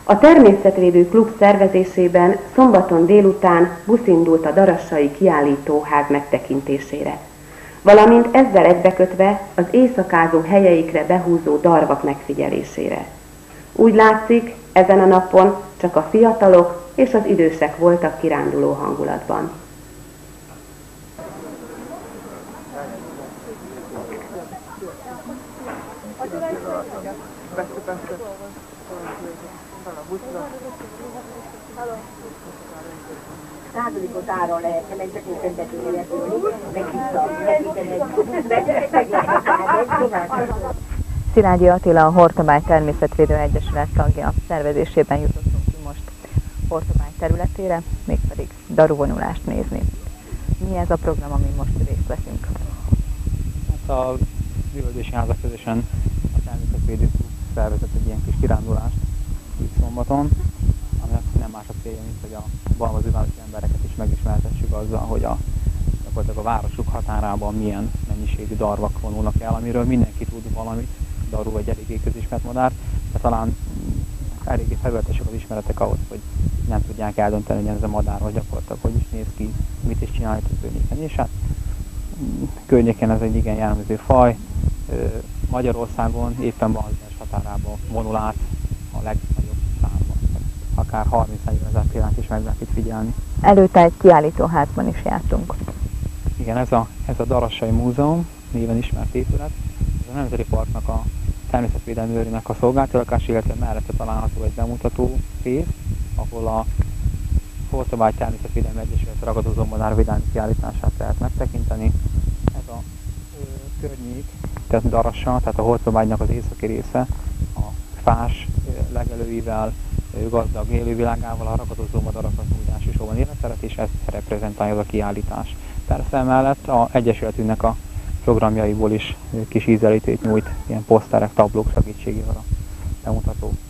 A Természetvédő Klub szervezésében szombaton délután busz indult a Darassai Kiállítóház megtekintésére, valamint ezzel egybekötve az éjszakázó helyeikre behúzó darvak megfigyelésére. Úgy látszik, ezen a napon csak a fiatalok és az idősek voltak kiránduló hangulatban. Szilágyi Attila, a Hortobágy Természetvédő Egyesület tagja, szervezésében jutottunk ki most Hortobágy területére, mégpedig daruvonulást nézni. Mi ez a program, amin most részt veszünk? Hát a művelődési házak közösen a Természetvédő Klub szervezett egy ilyen kis kirándulást itt szombaton, aminek nem más a célja, mint hogy a balmazúvárosi embereket is megismertessük azzal, hogy gyakorlatilag a városuk határában milyen mennyiségű darvak vonulnak el, amiről mindenki tud valamit. Daru egy eléggé közismert madár, de talán eléggé felületesek az ismeretek ahhoz, hogy nem tudják eldönteni, hogy ez a madár, hogy gyakorlatilag hogy is néz ki, mit is csinál itt a környéken. És hát környéken ez egy igen jellemző faj. Magyarországon éppen Balmazújváros határában vonul át a legnagyobb számban. Akár 30-40 ezer példát is meg lehet itt figyelni. Előtte egy kiállítóházban is jártunk. Igen, ez a Darassai Múzeum, néven ismert épület. Ez a Nemzeti Parknak a természetvédelmi őrének a szolgáltatás, illetve mellette található egy bemutató rész, ahol a Hortobágy Természetvédelmi Egyesület ragadozó madárvédelmi kiállítását lehet megtekinteni. Ez a környék, tehát Darassa, tehát a Hortobágynak az északi része, a fás legelőivel, gazdag élővilágával, a ragadozó madarakat úgy elsősorban életheret, és ezt reprezentálja az a kiállítás. Persze emellett az Egyesületünknek a programjaiból is kis ízelítőt nyújt, ilyen poszterek, tablók segítségével a bemutató.